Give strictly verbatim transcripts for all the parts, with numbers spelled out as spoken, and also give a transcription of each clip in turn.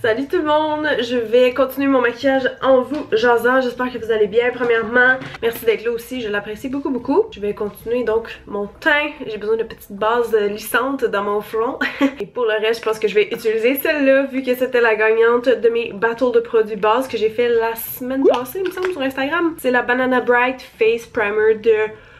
Salut tout le monde, je vais continuer mon maquillage en vous jasant, j'espère que vous allez bien. Premièrement, merci d'être là aussi, je l'apprécie beaucoup beaucoup. Je vais continuer donc mon teint, j'ai besoin de petites bases lissantes dans mon front. Et pour le reste, je pense que je vais utiliser celle-là vu que c'était la gagnante de mes battles de produits base que j'ai fait la semaine passée, il me semble, sur Instagram. C'est la Banana Bright Face Primer de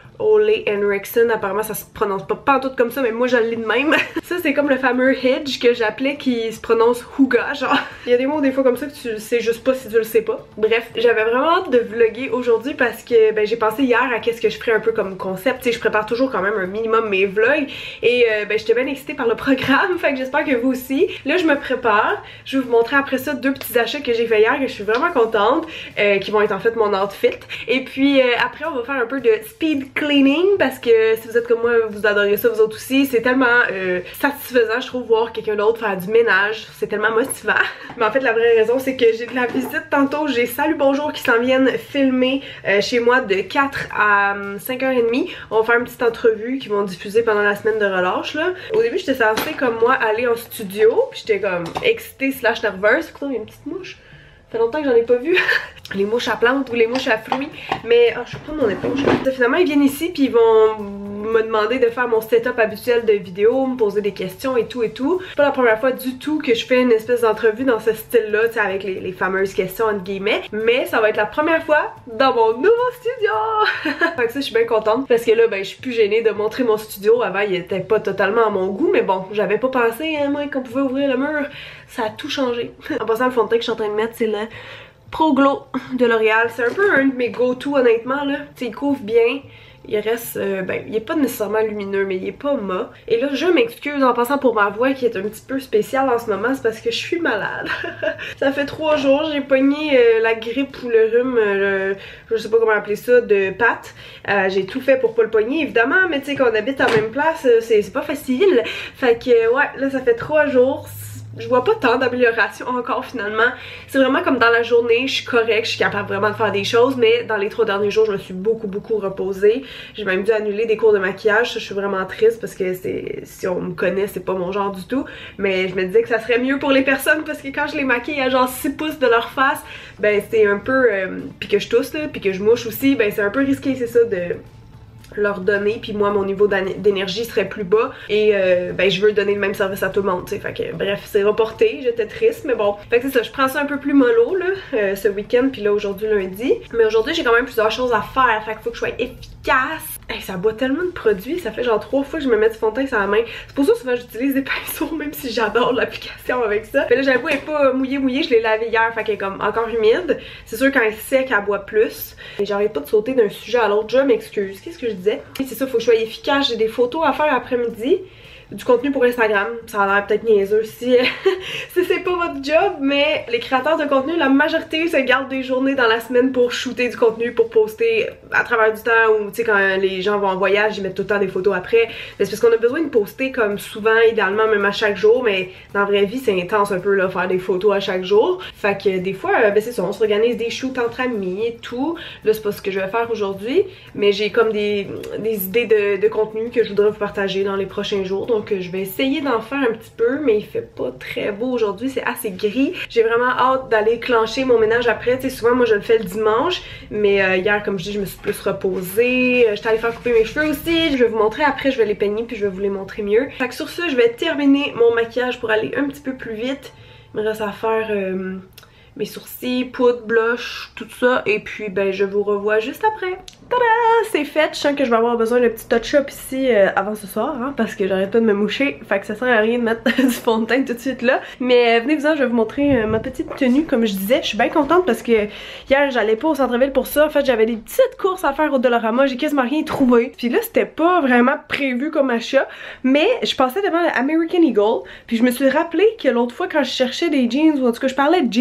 Ole Henriksen. Apparemment ça se prononce pas pantoute comme ça, mais moi je le lis de même. Ça c'est comme le fameux Hedge que j'appelais qui se prononce Huga, genre. Il y a des mots des fois comme ça que tu sais juste pas si tu le sais pas. Bref, j'avais vraiment hâte de vlogger aujourd'hui parce que ben, j'ai pensé hier à qu'est-ce que je ferais un peu comme concept. Tu sais, je prépare toujours quand même un minimum mes vlogs et euh, ben, j'étais bien excitée par le programme, fait que j'espère que vous aussi. Là je me prépare, je vais vous montrer après ça deux petits achats que j'ai fait hier que je suis vraiment contente, euh, qui vont être en fait mon outfit. Et puis euh, après on va faire un peu de speed cleaning parce que si vous êtes comme moi, vous adorez ça vous autres aussi. C'est tellement euh, satisfaisant je trouve voir quelqu'un d'autre faire du ménage, c'est tellement motivant. Mais en fait la vraie raison c'est que j'ai de la visite tantôt, j'ai Salut Bonjour qui s'en viennent filmer euh, chez moi de quatre à cinq heures trente. On va faire une petite entrevue qu'ils vont diffuser pendant la semaine de relâche là. Au début j'étais censée comme moi aller en studio, puis j'étais comme excitée slash nerveuse. Écoutez, il y a une petite mouche. Ça fait longtemps que j'en ai pas vu. Les mouches à plantes ou les mouches à fruits. Mais oh, je vais prendre mon éponge. Finalement ils viennent ici puis ils vont me demander de faire mon setup habituel de vidéo, me poser des questions et tout et tout. C'est pas la première fois du tout que je fais une espèce d'entrevue dans ce style là, tu sais, avec les, les fameuses questions entre guillemets. Mais ça va être la première fois dans mon nouveau studio. Fait que ça je suis bien contente parce que là ben je suis plus gênée de montrer mon studio. Avant il était pas totalement à mon goût, mais bon j'avais pas pensé hein, moi qu'on pouvait ouvrir le mur. Ça a tout changé. En passant, le fond de teint que je suis en train de mettre c'est le Pro Glow de L'Oréal. C'est un peu un de mes go-to honnêtement là. Tu sais, il couvre bien. Il reste, euh, ben, il est pas nécessairement lumineux, mais il est pas mat. Et là, je m'excuse en passant pour ma voix qui est un petit peu spéciale en ce moment, c'est parce que je suis malade. Ça fait trois jours, j'ai pogné euh, la grippe ou le rhume, euh, je sais pas comment appeler ça, de Pat. Euh, j'ai tout fait pour pas le pogner, évidemment, mais tu sais, quand on habite en même place, c'est pas facile. Fait que, ouais, là, ça fait trois jours. Je vois pas tant d'amélioration encore finalement. C'est vraiment comme dans la journée, je suis correcte, je suis capable vraiment de faire des choses, mais dans les trois derniers jours, je me suis beaucoup beaucoup reposée. J'ai même dû annuler des cours de maquillage, ça, je suis vraiment triste parce que c'est, si on me connaît, c'est pas mon genre du tout. Mais je me disais que ça serait mieux pour les personnes parce que quand je les maquille à genre six pouces de leur face, ben c'est un peu, euh, puis que je tousse là, puis que je mouche aussi, ben c'est un peu risqué, c'est ça, de leur donner, puis moi mon niveau d'énergie serait plus bas et euh, ben je veux donner le même service à tout le monde, tu sais, fait que bref c'est reporté, j'étais triste mais bon, fait que c'est ça, je prends ça un peu plus mollo là euh, ce week-end, puis là aujourd'hui lundi, mais aujourd'hui j'ai quand même plusieurs choses à faire, fait qu'il faut que je sois efficace. Hey, ça boit tellement de produits, ça fait genre trois fois que je me mets du fond de teint sur la main, c'est pour ça que souvent j'utilise des pinceaux même si j'adore l'application avec ça. Mais là j'avoue elle est pas mouillée mouillée, je l'ai lavée hier, fait qu'elle est comme encore humide, c'est sûr quand elle est sec elle boit plus, et j'arrête pas de sauter d'un sujet à l'autre, je m'excuse, qu'est-ce que je disais? C'est ça, faut que je sois efficace, j'ai des photos à faire après-midi, du contenu pour Instagram, ça a l'air peut-être niaiseux si, si c'est pas votre job, mais les créateurs de contenu, la majorité se gardent des journées dans la semaine pour shooter du contenu, pour poster à travers du temps, ou tu sais quand les gens vont en voyage, ils mettent tout le temps des photos après, mais c'est parce qu'on a besoin de poster comme souvent, idéalement même à chaque jour, mais dans la vraie vie c'est intense un peu là, faire des photos à chaque jour, fait que des fois, ben c'est ça, on s'organise des shoots entre amis et tout, là c'est pas ce que je vais faire aujourd'hui, mais j'ai comme des, des idées de, de contenu que je voudrais vous partager dans les prochains jours, donc que je vais essayer d'en faire un petit peu, mais il fait pas très beau aujourd'hui, c'est assez gris. J'ai vraiment hâte d'aller clencher mon ménage après, tu sais souvent moi je le fais le dimanche, mais euh, hier comme je dis je me suis plus reposée, j'étais allée faire couper mes cheveux aussi, je vais vous montrer après, je vais les peigner puis je vais vous les montrer mieux. Fait que sur ça je vais terminer mon maquillage pour aller un petit peu plus vite, il me reste à faire euh, mes sourcils, poudre, blush, tout ça, et puis ben je vous revois juste après. Tada! C'est fait, je sens que je vais avoir besoin d'un petit touch-up ici euh, avant ce soir, hein, parce que j'arrête pas de me moucher, fait que ça sert à rien de mettre du fond de teint tout de suite là. Mais euh, venez-vous-en, je vais vous montrer euh, ma petite tenue, comme je disais, je suis bien contente parce que hier j'allais pas au centre-ville pour ça, en fait j'avais des petites courses à faire au Dollarama, j'ai quasiment rien trouvé. Puis là c'était pas vraiment prévu comme achat, mais je passais devant le American Eagle, puis je me suis rappelé que l'autre fois quand je cherchais des jeans, ou en tout cas je parlais de jeans, ouais c'était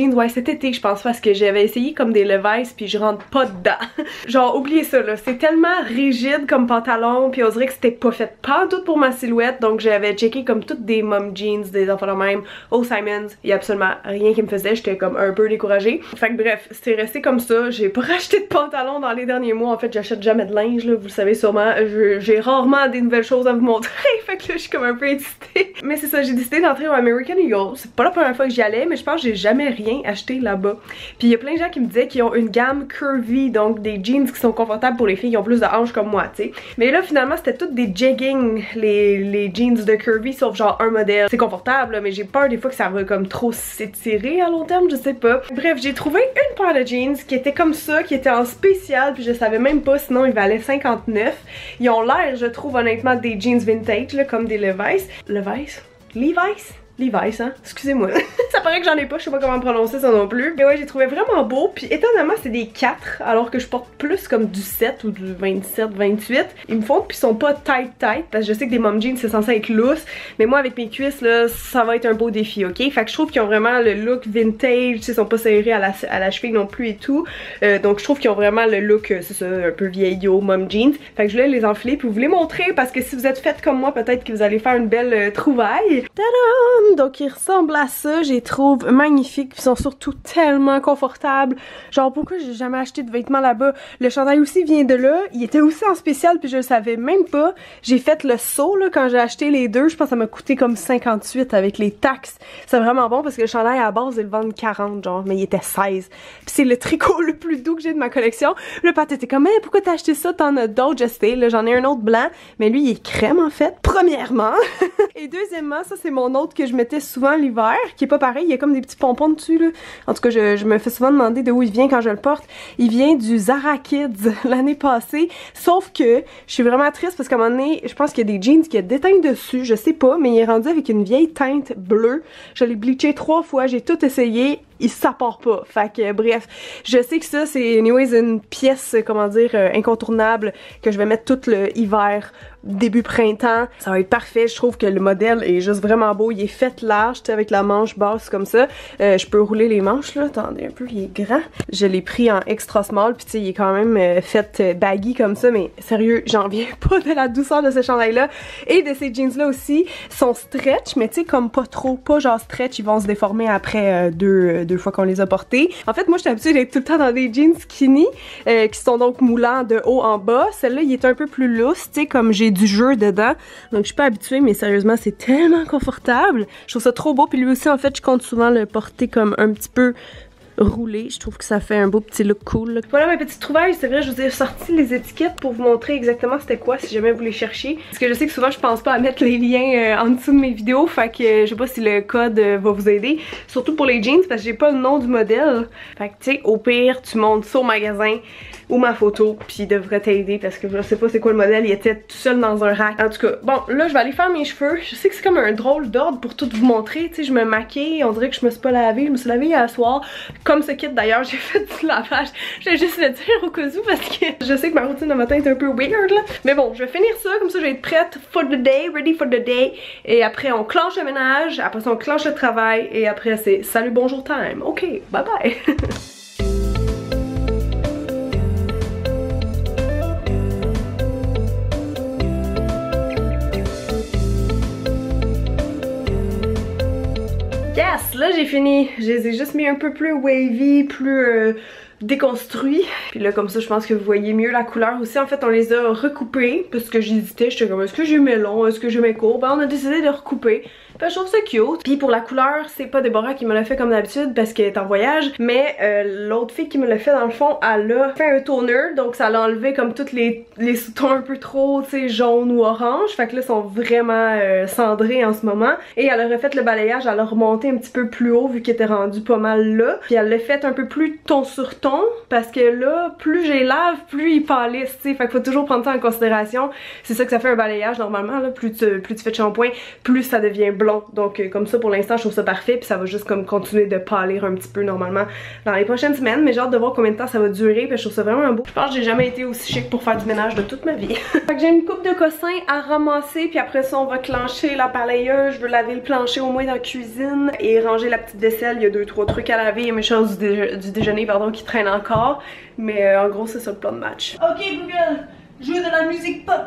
cet été je pense, parce que j'avais essayé comme des Levi's puis je rentre pas dedans. Genre oubliez ça là, c'est tellement rigide comme pantalon puis on dirait que c'était pas fait pas tout pour ma silhouette, donc j'avais checké comme toutes des mom jeans, des enfants de même, au Simons, il y a absolument rien qui me faisait, j'étais comme un peu découragée. Fait que bref, c'était resté comme ça, j'ai pas racheté de pantalon dans les derniers mois, en fait j'achète jamais de linge là, vous le savez sûrement, j'ai rarement des nouvelles choses à vous montrer, fait que là je suis comme un peu excitée. Mais c'est ça, j'ai décidé d'entrer au American Eagle, c'est pas la première fois que j'y allais, mais je pense que j'ai jamais rien acheté là-bas. Puis il y a plein de gens qui me disaient qu'ils ont une gamme curvy, donc des jeans qui sont confortables pour les filles qui ont plus de hanches comme moi, tu sais. Mais là finalement c'était toutes des jeggings, les, les jeans de curvy, sauf genre un modèle. C'est confortable, mais j'ai peur des fois que ça va comme trop s'étirer à long terme, je sais pas. Bref, j'ai trouvé une paire de jeans qui était comme ça, qui était en spécial, puis je savais même pas, sinon ils valaient cinquante-neuf. Ils ont l'air, je trouve honnêtement, des jeans vintage, là, comme des Levi's. Levi's? Levi's? Levi's, hein? Excusez-moi. Ça paraît que j'en ai pas, je sais pas comment prononcer ça non plus. Mais ouais, j'ai trouvé vraiment beau. Puis étonnamment, c'est des quatre, alors que je porte plus comme du sept ou du vingt-sept, vingt-huit. Ils me font, puis ils sont pas tight tight, parce que je sais que des mom jeans c'est censé être loose. Mais moi, avec mes cuisses, là, ça va être un beau défi, ok? Fait que je trouve qu'ils ont vraiment le look vintage, ils sont pas serrés à la, à la cheville non plus et tout. Euh, donc je trouve qu'ils ont vraiment le look, euh, c'est ça, un peu vieillot, mom jeans. Fait que je voulais les enfiler, puis vous les montrer, parce que si vous êtes faites comme moi, peut-être que vous allez faire une belle euh, trouvaille. Tadam! Donc ils ressemblent à ça, je les trouve magnifiques, puis ils sont surtout tellement confortables. Genre pourquoi j'ai jamais acheté de vêtements là-bas? Le chandail aussi vient de là, il était aussi en spécial puis je le savais même pas. J'ai fait le saut là quand j'ai acheté les deux, je pense que ça m'a coûté comme cinquante-huit avec les taxes. C'est vraiment bon parce que le chandail à la base ils le vendent quarante genre, mais il était seize. Puis c'est le tricot le plus doux que j'ai de ma collection. Le pâte était comme hey, pourquoi t'as acheté ça? T'en as d'autres, je sais, là j'en ai un autre blanc, mais lui il est crème en fait, premièrement. Et deuxièmement, ça c'est mon autre que je mettais souvent l'hiver, qui est pas pareil, il y a comme des petits pompons dessus là. En tout cas, je, je me fais souvent demander de où il vient quand je le porte. Il vient du Zara Kids l'année passée, sauf que je suis vraiment triste parce qu'à un moment donné, je pense qu'il y a des jeans qui ont déteint dessus, je sais pas, mais il est rendu avec une vieille teinte bleue. Je l'ai bleaché trois fois, j'ai tout essayé. Il ça part pas. Fait que bref, je sais que ça c'est anyways une pièce, comment dire, euh, incontournable que je vais mettre tout le hiver, début printemps. Ça va être parfait. Je trouve que le modèle est juste vraiment beau. Il est fait large, tu sais, avec la manche basse comme ça. Euh, je peux rouler les manches là. Attendez un peu, il est grand. Je l'ai pris en extra small, puis tu sais, il est quand même euh, fait euh, baggy comme ça, mais sérieux, j'en viens pas de la douceur de ce chandail là. Et de ces jeans là aussi, sont stretch, mais tu sais, comme pas trop, pas genre stretch, ils vont se déformer après euh, deux, euh, deux fois qu'on les a portés. En fait, moi, je suis habituée d'être tout le temps dans des jeans skinny, euh, qui sont donc moulants de haut en bas. Celle-là, il est un peu plus loose, tu sais, comme j'ai du jeu dedans. Donc, je suis pas habituée, mais sérieusement, c'est tellement confortable. Je trouve ça trop beau. Puis lui aussi, en fait, je compte souvent le porter comme un petit peu roulé. Je trouve que ça fait un beau petit look cool. Voilà ma petite trouvaille. C'est vrai, je vous ai sorti les étiquettes pour vous montrer exactement c'était quoi si jamais vous les cherchez. Parce que je sais que souvent je pense pas à mettre les liens euh, en dessous de mes vidéos. Fait que euh, je sais pas si le code euh, va vous aider. Surtout pour les jeans parce que j'ai pas le nom du modèle. Fait que tu sais, au pire, tu montes ça au magasin ou ma photo puis il devrait t'aider parce que je sais pas c'est quoi le modèle. Il était tout seul dans un rack. En tout cas, bon, là je vais aller faire mes cheveux. Je sais que c'est comme un drôle d'ordre pour tout vous montrer. Tu sais, je me maquille. On dirait que je me suis pas lavée. Je me suis lavée hier soir. Comme ce kit d'ailleurs, j'ai fait du lavage. Je vais juste le dire au cas où parce que je sais que ma routine de matin est un peu weird là. Mais bon, je vais finir ça, comme ça je vais être prête for the day, ready for the day. Et après on clenche le ménage, après ça on clenche le travail et après c'est salut bonjour time. Ok, bye bye. Yes, là j'ai fini. Je les ai juste mis un peu plus wavy, plus euh, déconstruits. Puis là comme ça je pense que vous voyez mieux la couleur aussi. En fait on les a recoupés parce que j'hésitais. J'étais comme est-ce que je mets long, est-ce que je mets court? Ben on a décidé de recouper. Fait je trouve ça cute. Puis pour la couleur, c'est pas Déborah qui me l'a fait comme d'habitude parce qu'elle est en voyage. Mais euh, l'autre fille qui me l'a fait dans le fond, elle a fait un toner. Donc ça l'a enlevé comme toutes les, les sous-tons un peu trop, tu sais, jaune ou orange. Fait que là, ils sont vraiment euh, cendrés en ce moment. Et elle a refait le balayage, elle a remonté un petit peu plus haut vu qu'il était rendu pas mal là. Puis elle l'a fait un peu plus ton sur ton parce que là, plus j'ai lave, plus il pâlisse, tu sais. Fait qu'il faut toujours prendre ça en considération. C'est ça que ça fait un balayage normalement, là. Plus tu, plus tu fais de shampoing, plus ça devient blond. long. Donc euh, comme ça pour l'instant je trouve ça parfait, puis ça va juste comme continuer de pâlir un petit peu normalement dans les prochaines semaines, mais j'ai hâte de voir combien de temps ça va durer, puis je trouve ça vraiment beau. Je pense que j'ai jamais été aussi chic pour faire du ménage de toute ma vie. Fait que j'ai une coupe de cossins à ramasser, puis après ça on va clencher la balayeuse, je veux laver le plancher au moins dans la cuisine et ranger la petite vaisselle. Il y a deux trois trucs à laver, il y a mes choses du, dé du déjeuner pardon qui traînent encore, mais euh, en gros c'est ça le plan de match. Ok Google, joue de la musique pop.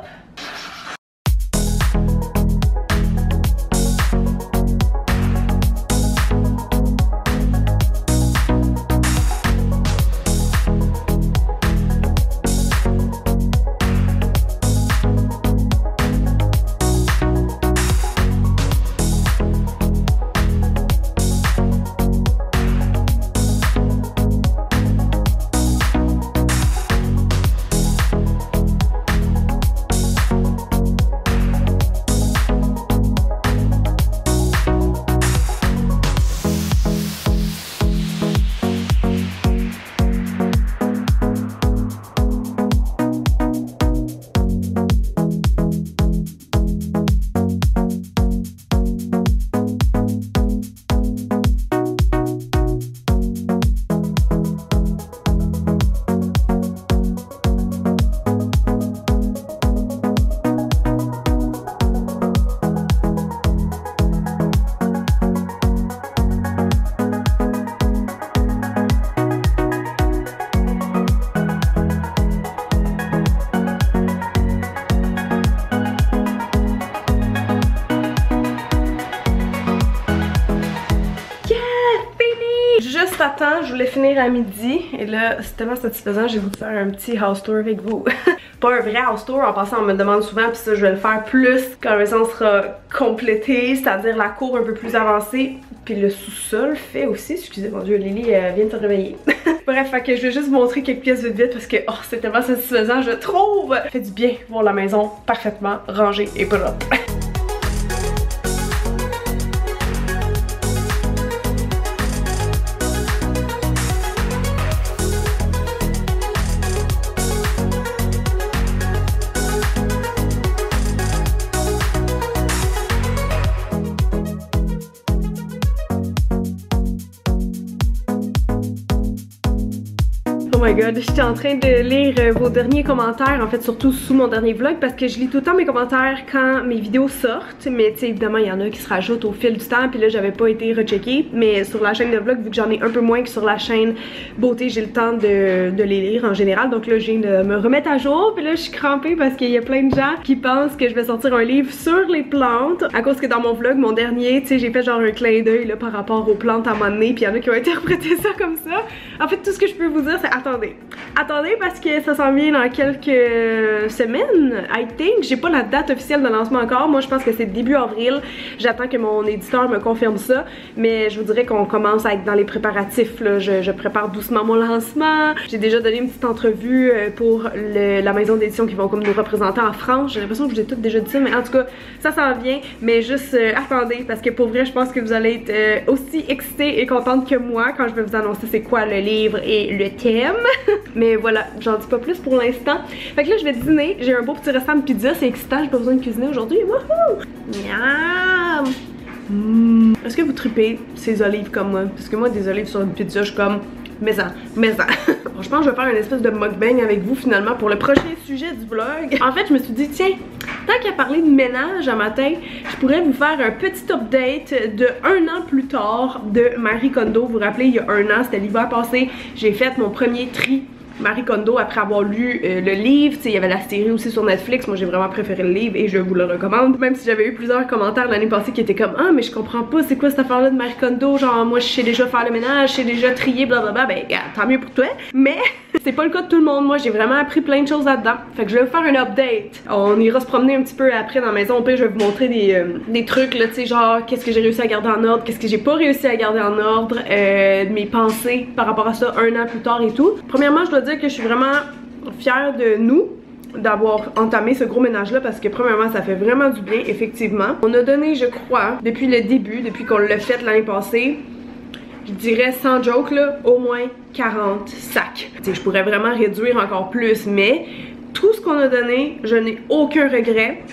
Juste à temps, je voulais finir à midi et là c'est tellement satisfaisant, j'ai voulu faire un petit house tour avec vous. Pas un vrai house tour, en passant on me demande souvent, puis ça je vais le faire plus quand la maison sera complétée, c'est-à-dire la cour un peu plus avancée, puis le sous-sol fait aussi, excusez mon dieu, Lily euh, vient de se réveiller. Bref, fait que je vais juste vous montrer quelques pièces vite vite parce que oh, c'est tellement satisfaisant, je trouve. Ça fait du bien voir la maison parfaitement rangée et propre. Oh my god, j'étais en train de lire euh, vos derniers commentaires, en fait surtout sous mon dernier vlog parce que je lis tout le temps mes commentaires quand mes vidéos sortent, mais tu sais évidemment il y en a qui se rajoutent au fil du temps puis là j'avais pas été recheckée, mais sur la chaîne de vlog vu que j'en ai un peu moins que sur la chaîne beauté j'ai le temps de, de les lire en général, donc là je viens de me remettre à jour puis là je suis crampée parce qu'il y a plein de gens qui pensent que je vais sortir un livre sur les plantes à cause que dans mon vlog, mon dernier, tu sais j'ai fait genre un clin d'œil là par rapport aux plantes à un moment donné puis il y en a qui ont interprété ça comme ça. En fait tout ce que je peux vous dire c'est attendez, attendez parce que ça s'en vient dans quelques semaines, I think. J'ai pas la date officielle de lancement encore. Moi je pense que c'est début avril. J'attends que mon éditeur me confirme ça. Mais je vous dirais qu'on commence à être dans les préparatifs là. Je, je prépare doucement mon lancement. J'ai déjà donné une petite entrevue pour le, la maison d'édition qui vont comme nous représenter en France. J'ai l'impression que je vous ai tout déjà dit ça, mais en tout cas ça s'en vient. Mais juste euh, attendez parce que pour vrai je pense que vous allez être euh, aussi excités et contente que moi quand je vais vous annoncer c'est quoi le livre et le thème. Mais voilà, j'en dis pas plus pour l'instant. Fait que là, je vais dîner. J'ai un beau petit restant de pizza. C'est excitant, j'ai pas besoin de cuisiner aujourd'hui. Wouhou! Miam! Mmh. Est-ce que vous tripez ces olives comme moi? Parce que moi, des olives sur une pizza, je suis comme... Mais-en, mais-en. Bon, je pense que je vais faire une espèce de mukbang avec vous finalement pour le prochain sujet du vlog. En fait, je me suis dit, tiens, tant qu'à parler de ménage un matin, je pourrais vous faire un petit update de un an plus tard de Marie Kondo. Vous vous rappelez, il y a un an, c'était l'hiver passé, j'ai fait mon premier tri Marie Kondo après avoir lu euh, le livre. Tu sais, il y avait la série aussi sur Netflix. Moi j'ai vraiment préféré le livre et je vous le recommande. Même si j'avais eu plusieurs commentaires l'année passée qui étaient comme ah mais je comprends pas c'est quoi cette affaire là de Marie Kondo, genre moi je sais déjà faire le ménage, je sais déjà trier blablabla. Ben regarde, tant mieux pour toi. Mais c'est pas le cas de tout le monde. Moi j'ai vraiment appris plein de choses là-dedans. Fait que je vais vous faire un update. On ira se promener un petit peu après dans la maison. Au pire je vais vous montrer des, euh, des trucs là, tu sais, genre qu'est-ce que j'ai réussi à garder en ordre, qu'est-ce que j'ai pas réussi à garder en ordre, euh, mes pensées par rapport à ça un an plus tard et tout. Premièrement je dois dire que je suis vraiment fière de nous d'avoir entamé ce gros ménage là parce que premièrement ça fait vraiment du bien effectivement. On a donné je crois depuis le début, depuis qu'on l'a fait l'année passée, je dirais sans joke là, au moins quarante sacs. T'sais, je pourrais vraiment réduire encore plus mais tout ce qu'on a donné, je n'ai aucun regret.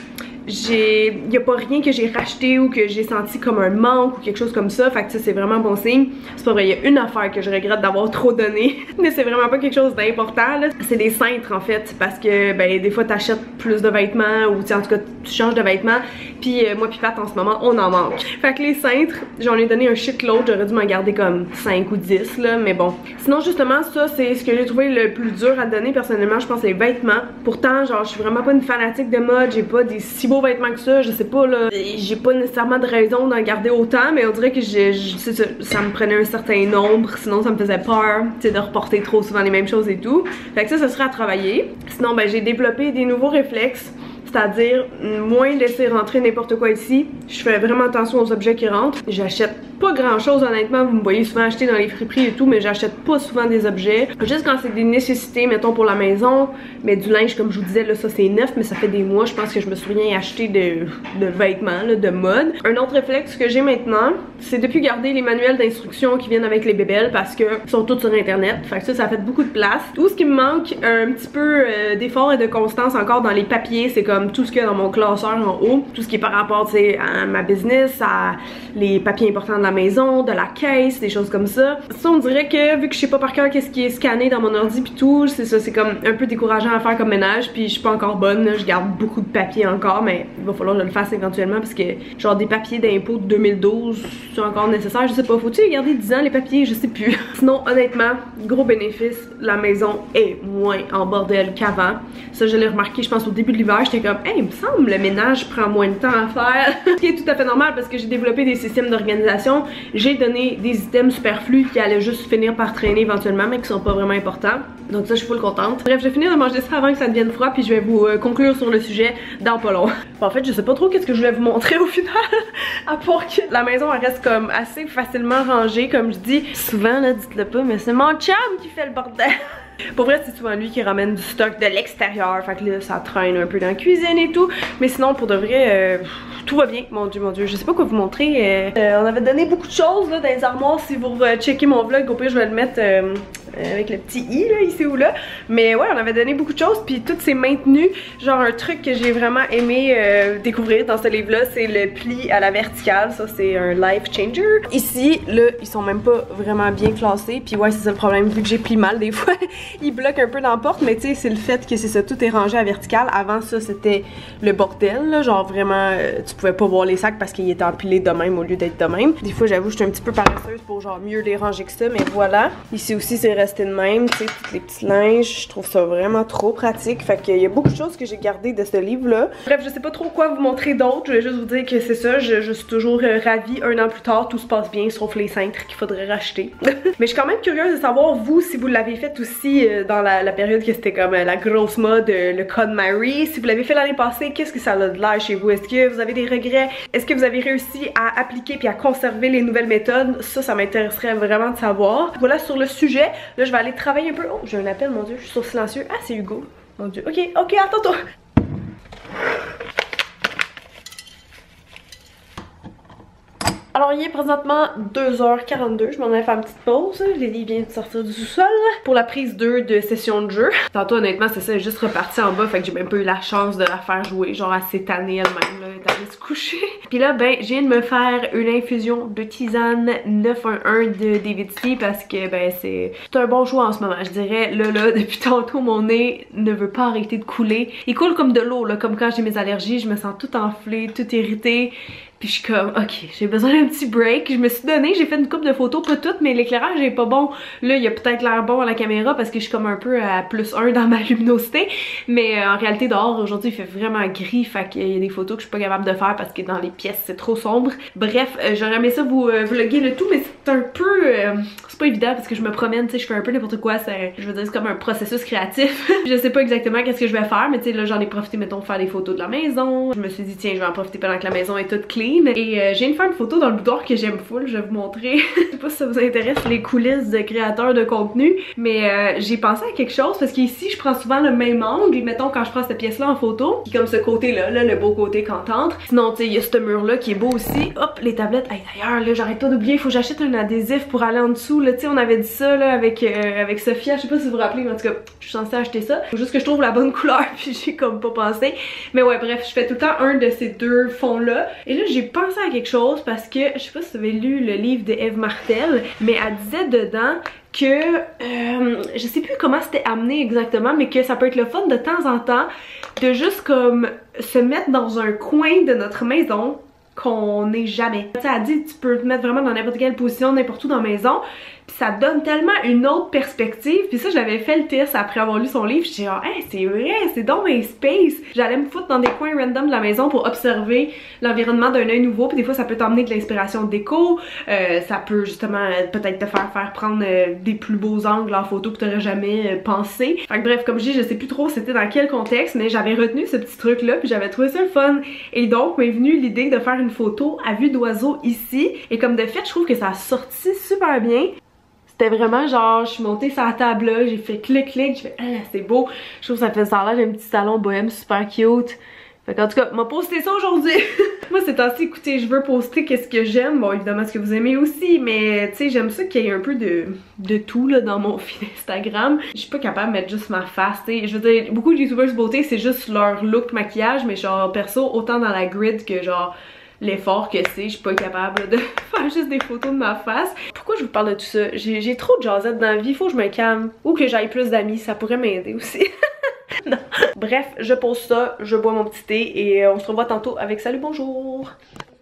j'ai, y a pas rien que j'ai racheté ou que j'ai senti comme un manque ou quelque chose comme ça, fait que ça c'est vraiment bon signe. C'est pas vrai, il y a une affaire que je regrette d'avoir trop donné, mais c'est vraiment pas quelque chose d'important là. C'est des cintres en fait, parce que ben des fois t'achètes plus de vêtements ou en tout cas tu changes de vêtements, puis euh, moi pis Pat en ce moment on en manque. Fait que les cintres, j'en ai donné un shitload, j'aurais dû m'en garder comme cinq ou dix là, mais bon. Sinon justement ça c'est ce que j'ai trouvé le plus dur à donner personnellement, je pense les vêtements. Pourtant genre je suis vraiment pas une fanatique de mode, j'ai pas des si beaux vêtements que ça, je sais pas là, j'ai pas nécessairement de raison d'en garder autant, mais on dirait que je, je, ça, ça me prenait un certain nombre, sinon ça me faisait peur, tu sais, de reporter trop souvent les mêmes choses et tout. Fait que ça, ça serait à travailler. Sinon ben j'ai développé des nouveaux réflexes, c'est-à-dire moins laisser rentrer n'importe quoi ici. Je fais vraiment attention aux objets qui rentrent. J'achète pas grand chose honnêtement, vous me voyez souvent acheter dans les friperies et tout, mais j'achète pas souvent des objets. Juste quand c'est des nécessités, mettons pour la maison, mais du linge comme je vous disais là, ça c'est neuf, mais ça fait des mois, je pense que je me suis rien acheté de, de vêtements, là, de mode. Un autre réflexe que j'ai maintenant, c'est de plus garder les manuels d'instruction qui viennent avec les bébelles parce que sont tous sur internet. Fait que ça, ça fait beaucoup de place. Tout ce qui me manque un petit peu euh, d'effort et de constance encore dans les papiers, c'est comme tout ce qu'il y a dans mon classeur en haut, tout ce qui est par rapport à ma business, à les papiers importants de la maison, de la caisse, des choses comme ça. Ça on dirait que vu que je sais pas par cœur qu'est-ce qui est scanné dans mon ordi pis tout, c'est ça, c'est comme un peu décourageant à faire comme ménage, puis je suis pas encore bonne, là, je garde beaucoup de papiers encore, mais il va falloir que je le fasse éventuellement parce que genre des papiers d'impôt de deux mille douze c'est encore nécessaire, je sais pas, faut-tu les garder dix ans les papiers, je sais plus. Sinon honnêtement, gros bénéfice, la maison est moins en bordel qu'avant. Ça je l'ai remarqué je pense au début de l'hiver, j'étais comme hey, il me semble le ménage prend moins de temps à faire. Ce qui est tout à fait normal parce que j'ai développé des systèmes d'organisation, j'ai donné des items superflus qui allaient juste finir par traîner éventuellement mais qui sont pas vraiment importants. Donc ça je suis full contente. Bref, je vais finir de manger ça avant que ça devienne froid puis je vais vous euh, conclure sur le sujet dans pas long. Bon, en fait je sais pas trop qu'est-ce que je voulais vous montrer au final à part que la maison elle reste comme assez facilement rangée comme je dis. Souvent là, dites-le pas mais c'est mon chum qui fait le bordel. Pour vrai c'est souvent lui qui ramène du stock de l'extérieur, fait que là ça traîne un peu dans la cuisine et tout, mais sinon pour de vrai euh, tout va bien, mon dieu mon dieu, je sais pas quoi vous montrer. euh, euh, on avait donné beaucoup de choses là dans les armoires, si vous checkez mon vlog au pire je vais le mettre euh, avec le petit i là ici ou là, mais ouais on avait donné beaucoup de choses puis tout s'est maintenu. Genre un truc que j'ai vraiment aimé euh, découvrir dans ce livre là c'est le pli à la verticale, ça c'est un life changer. Ici là ils sont même pas vraiment bien classés puis ouais c'est ça le problème vu que j'ai plie mal des fois. Il bloque un peu dans la porte, mais tu sais, c'est le fait que c'est ça, tout est rangé à vertical. Avant ça, c'était le bordel, là, genre vraiment, euh, tu pouvais pas voir les sacs parce qu'ils étaient empilés de même au lieu d'être de même. Des fois, j'avoue, je suis un petit peu paresseuse pour genre mieux les ranger que ça, mais voilà. Ici aussi, c'est resté de même, tu sais, tous les petits linges. Je trouve ça vraiment trop pratique. Fait qu'il y a beaucoup de choses que j'ai gardées de ce livre-là. Bref, je sais pas trop quoi vous montrer d'autre. Je vais juste vous dire que c'est ça, je, je suis toujours euh, ravie. Un an plus tard, tout se passe bien, sauf les cintres qu'il faudrait racheter. Mais je suis quand même curieuse de savoir, vous, si vous l'avez fait aussi dans la, la période que c'était comme euh, la grosse mode, euh, le Code Mary. Si vous l'avez fait l'année passée, qu'est-ce que ça a de l'air chez vous? Est-ce que vous avez des regrets? Est-ce que vous avez réussi à appliquer puis à conserver les nouvelles méthodes? Ça, ça m'intéresserait vraiment de savoir. Voilà sur le sujet. Là, je vais aller travailler un peu. Oh, j'ai un appel, mon dieu, je suis sur silencieux. Ah, c'est Hugo. Mon dieu. Ok, ok, à tantôt. Alors il est présentement deux heures quarante-deux, je m'en ai fait une petite pause. Lily vient de sortir du sous-sol pour la prise deux de session de jeu. Tantôt honnêtement c'est ça, elle est juste repartie en bas, fait que j'ai même pas eu la chance de la faire jouer, genre elle s'est tannée elle-même, là, elle est allée se coucher. Puis là ben je viens de me faire une infusion de tisane neuf un un de David Tea parce que ben c'est un bon choix en ce moment, je dirais. Là là, depuis tantôt mon nez ne veut pas arrêter de couler. Il coule comme de l'eau là, comme quand j'ai mes allergies, je me sens toute enflée, toute irritée. Puis je suis comme, ok, j'ai besoin d'un petit break. Je me suis donné, j'ai fait une couple de photos, pas toutes, mais l'éclairage est pas bon. Là, il y a peut-être l'air bon à la caméra parce que je suis comme un peu à plus un dans ma luminosité. Mais euh, en réalité, dehors, aujourd'hui, il fait vraiment gris. Fait qu'il y a des photos que je suis pas capable de faire parce que dans les pièces, c'est trop sombre. Bref, euh, j'aurais aimé ça vous euh, vlogger le tout, mais c'est un peu... Euh, c'est pas évident parce que je me promène, tu sais, je fais un peu n'importe quoi. Je veux dire, c'est comme un processus créatif. Je sais pas exactement qu'est-ce que je vais faire, mais tu sais, là, j'en ai profité, mettons, pour faire des photos de la maison. Je me suis dit, tiens, je vais en profiter pendant que la maison est toute clean. Et euh, je viens de faire une photo dans le boudoir que j'aime full, je vais vous montrer. Je sais pas si ça vous intéresse les coulisses de créateurs de contenu, mais euh, j'ai pensé à quelque chose parce qu'ici je prends souvent le même angle. Et mettons quand je prends cette pièce là en photo, puis comme ce côté là, là le beau côté quand t'entres. Sinon tu sais il y a ce mur là qui est beau aussi. Hop les tablettes, hey, d'ailleurs là j'arrête pas d'oublier, il faut que j'achète un un adhésif pour aller en dessous, là, tu sais, on avait dit ça, là, avec, euh, avec Sophia, je sais pas si vous vous rappelez, mais en tout cas, je suis censée acheter ça. Faut juste que je trouve la bonne couleur, puis j'ai comme pas pensé. Mais ouais, bref, je fais tout le temps un de ces deux fonds-là. Et là, j'ai pensé à quelque chose, parce que, je sais pas si vous avez lu le livre de Eve Martel, mais elle disait dedans que, euh, je sais plus comment c'était amené exactement, mais que ça peut être le fun de temps en temps de juste comme se mettre dans un coin de notre maison qu'on n'est jamais. Tu sais, elle dit tu peux te mettre vraiment dans n'importe quelle position, n'importe où dans la maison, puis ça donne tellement une autre perspective. Puis ça, j'avais fait le test après avoir lu son livre, j'étais genre hey, c'est vrai, c'est dans mes space. J'allais me foutre dans des coins random de la maison pour observer l'environnement d'un œil nouveau, puis des fois ça peut t'emmener de l'inspiration déco, euh, ça peut justement peut-être te faire faire prendre euh, des plus beaux angles en photo que t'aurais jamais euh, pensé. Fait que bref, comme je dis, je sais plus trop c'était dans quel contexte, mais j'avais retenu ce petit truc là, puis j'avais trouvé ça le fun. Et donc m'est venue l'idée de faire une photo à vue d'oiseau ici, et comme de fait je trouve que ça a sorti super bien. C'était vraiment genre, je suis montée sur la table là, j'ai fait clic clic, j'ai fait ah c'est beau, je trouve que ça fait ça là, j'ai un petit salon bohème super cute. Fait qu'en tout cas, m'a posté ça aujourd'hui. Moi c'est ainsi, écoutez, je veux poster qu'est-ce que j'aime, bon évidemment ce que vous aimez aussi, mais tu sais j'aime ça qu'il y ait un peu de, de tout là dans mon fil Instagram. Je suis pas capable de mettre juste ma face, tu sais, je veux dire, beaucoup de youtubers beauté c'est juste leur look maquillage, mais genre perso, autant dans la grid que genre l'effort que c'est, je suis pas capable de faire juste des photos de ma face. Pourquoi je vous parle de tout ça? J'ai trop de jasette dans la vie, faut que je me calme. Ou que j'aille plus d'amis, ça pourrait m'aider aussi. Non. Bref, je pose ça, je bois mon petit thé et on se revoit tantôt avec salut, bonjour!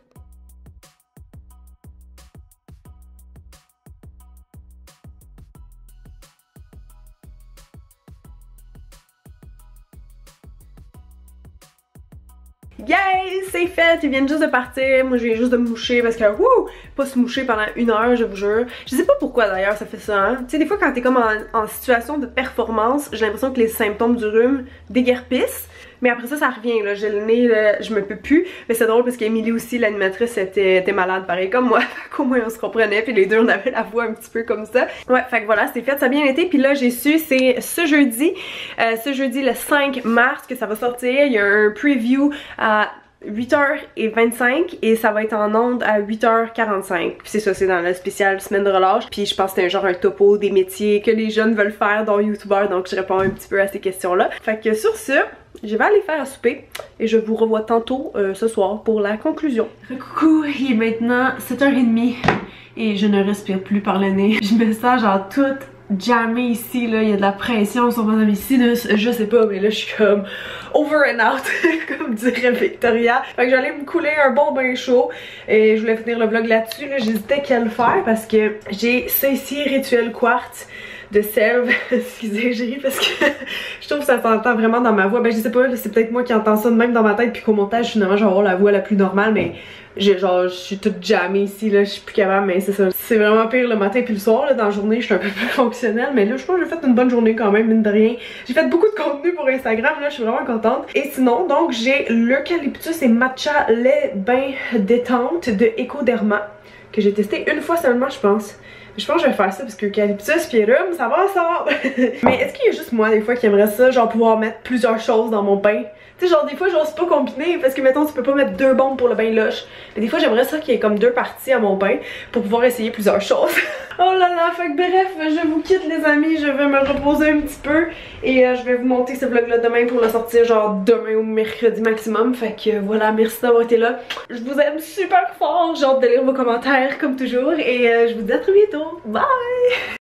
Yes! C'est fait! Ils viennent juste de partir. Moi, je viens juste de me moucher parce que, wouh! Pas se moucher pendant une heure, je vous jure. Je sais pas pourquoi d'ailleurs ça fait ça, hein. Tu sais, des fois, quand t'es comme en, en situation de performance, j'ai l'impression que les symptômes du rhume déguerpissent. Mais après ça, ça revient, là. J'ai le nez, là, je me peux plus. Mais c'est drôle parce qu'Emilie aussi, l'animatrice, était, était malade, pareil comme moi. Fait qu'au moins, on se comprenait. Puis les deux, on avait la voix un petit peu comme ça. Ouais, fait que voilà, c'est fait, ça a bien été. Puis là, j'ai su, c'est ce jeudi, euh, ce jeudi, le cinq mars, que ça va sortir. Il y a un preview à huit heures vingt-cinq et ça va être en ondes à huit heures quarante-cinq. Puis c'est ça, c'est dans le spécial semaine de relâche. Puis je pense que c'est un genre un topo des métiers que les jeunes veulent faire dans youtubeur, donc je réponds un petit peu à ces questions-là. Fait que sur ce, je vais aller faire à souper et je vous revois tantôt euh, ce soir pour la conclusion. Coucou, il est maintenant sept heures trente et je ne respire plus par le nez. Je me sens genre toute jammée ici, là, il y a de la pression sur mon sinus, je sais pas, mais là je suis comme over and out, comme dirait Victoria. Fait que j'allais me couler un bon bain chaud et je voulais finir le vlog là-dessus, là, j'hésitais qu'à le faire parce que j'ai ça ici, Rituel Quartz de Selve. Excusez, j'ai ri parce que je trouve que ça s'entend vraiment dans ma voix. Ben je sais pas, c'est peut-être moi qui entends ça de même dans ma tête puis qu'au montage finalement je vais avoir la voix la plus normale, mais genre je suis toute jammée ici là, je suis plus capable, mais c'est ça. C'est vraiment pire le matin puis le soir là, dans la journée je suis un peu plus fonctionnelle, mais là je pense que j'ai fait une bonne journée quand même, mine de rien. J'ai fait beaucoup de contenu pour Instagram, là je suis vraiment contente. Et sinon donc j'ai l'eucalyptus et matcha lait bain détente de Ecoderma que j'ai testé une fois seulement je pense. Je pense que je vais faire ça parce que eucalyptus pis rhum, ça va ensemble. Mais est-ce qu'il y a juste moi des fois qui aimerait ça, genre pouvoir mettre plusieurs choses dans mon bain? Tu sais, genre des fois j'ose pas combiner parce que mettons tu peux pas mettre deux bombes pour le bain lush. Mais des fois j'aimerais ça qu'il y ait comme deux parties à mon bain pour pouvoir essayer plusieurs choses. Oh là là, fait que bref, je vous quitte les amis, je vais me reposer un petit peu et euh, je vais vous monter ce vlog là demain pour le sortir genre demain ou mercredi maximum. Fait que euh, voilà, merci d'avoir été là. Je vous aime super fort, j'ai hâte de lire vos commentaires comme toujours et euh, je vous dis à très bientôt. Bye!